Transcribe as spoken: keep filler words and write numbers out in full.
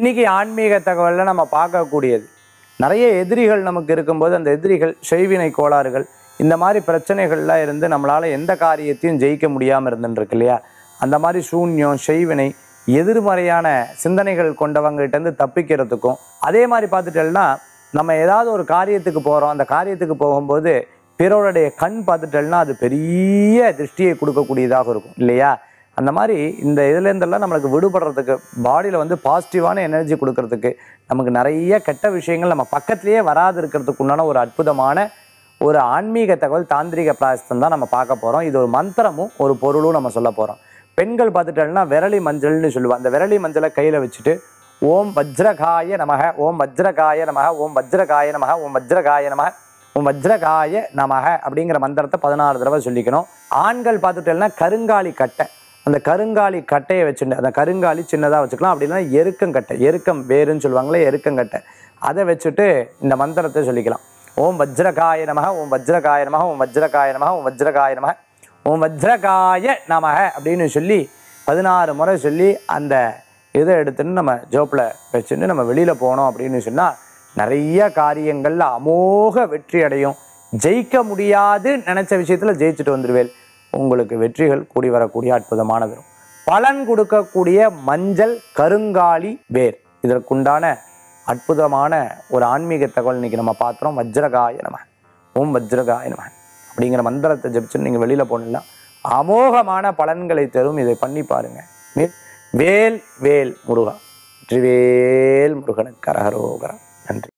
இன்னைக்கு ஆன்மீக தகவலில் நம்ம பார்க்கக்கூடியது, நிறைய எதிரிகள் நமக்கு இருக்கும்போது அந்த எதிரிகள் செய்வினை கோளாறுகள் இந்த மாதிரி பிரச்சனைகள்லாம் இருந்து நம்மளால் எந்த காரியத்தையும் ஜெயிக்க முடியாமல் இருந்துருக்கு இல்லையா? அந்த மாதிரி சூன்யம், செய்வினை, எதிர்மறையான சிந்தனைகள் கொண்டவங்ககிட்டேருந்து தப்பிக்கிறதுக்கும், அதே மாதிரி பார்த்துட்டேன்னா நம்ம ஏதாவது ஒரு காரியத்துக்கு போகிறோம், அந்த காரியத்துக்கு போகும்போது பிறருடைய கண் பார்த்துட்டேன்னா அது பெரிய திருஷ்டியை கொடுக்கக்கூடியதாக இருக்கும் இல்லையா? அந்த மாதிரி இந்த இதுலேருந்தெல்லாம் நம்மளுக்கு விடுபடுறதுக்கு, பாடியில் வந்து பாசிட்டிவான எனர்ஜி கொடுக்கறதுக்கு, நமக்கு நிறைய கெட்ட விஷயங்கள் நம்ம பக்கத்துலேயே வராது இருக்கிறதுக்கு உண்டான ஒரு அற்புதமான ஒரு ஆன்மீக தகவல் தாந்திரிக பிராயசத்தம் தான் நம்ம பார்க்க போகிறோம். இது ஒரு மந்திரமும் ஒரு பொருளும் நம்ம சொல்ல போகிறோம். பெண்கள் பார்த்துட்டோம்னா விரலி மஞ்சள்னு சொல்லுவாங்க. அந்த விரலி மஞ்சளை கையில் வச்சுட்டு ஓம் வஜ்ரகாய நமக, ஓம் வஜ்ரகாய நமக, ஓம் வஜ்ரகாய நமக, ஓம் வஜ்ரகாய நமக, ஓம் வஜ்ரகாய நமக அப்படிங்கிற மந்திரத்தை பதினாறு தடவை சொல்லிக்கணும். ஆண்கள் பார்த்துட்டோம்னா கருங்காலி கட்டை, அந்த கருங்காலி கட்டையை வச்சுட்டு, அந்த கருங்காலி சின்னதாக வச்சுக்கலாம், அப்படின்னா எருக்கங்கட்டை, எருக்கம் வேறுன்னு சொல்லுவாங்களே, எருக்கங்கட்டை, அதை வச்சுட்டு இந்த மந்திரத்தை சொல்லிக்கலாம். ஓம் வஜ்ரகாய நமக, ஓம் வஜ்ரகாய நமக, ஓம் வஜ்ரகாய நமக, ஓம் வஜ்ரகாய நமக, ஓம் வஜ்ரகாய நமக அப்படின்னு சொல்லி பதினாறு முறை சொல்லி அந்த இதை எடுத்துன்னு நம்ம ஜோப்பில் வச்சுட்டு நம்ம வெளியில் போனோம் அப்படின்னு சொன்னால் நிறைய காரியங்களில் அமோக வெற்றி அடையும். ஜெயிக்க முடியாது நினச்ச விஷயத்தில் ஜெயிச்சுட்டு வந்துடுவேன். உங்களுக்கு வெற்றிகள் கூடி வரக்கூடிய அற்புதமானது. பலன் கொடுக்கக்கூடிய மஞ்சள் கருங்காலி வேர், இதற்குண்டான அற்புதமான ஒரு ஆன்மீக தகவல் இன்னைக்கு நம்ம பார்த்துறோம். வஜ்ரகாய நம, ஓம் வஜ்ரகாய நம அப்படிங்கிற மந்திரத்தை ஜபிச்சுன்னு நீங்கள் வெளியில் போனீங்கன்னா அமோகமான பலன்களை தரும். இதை பண்ணி பாருங்க. வேல் வேல் முருகா, வெற்றிவேல் முருகனுக்கு அரகரோகரா. நன்றி.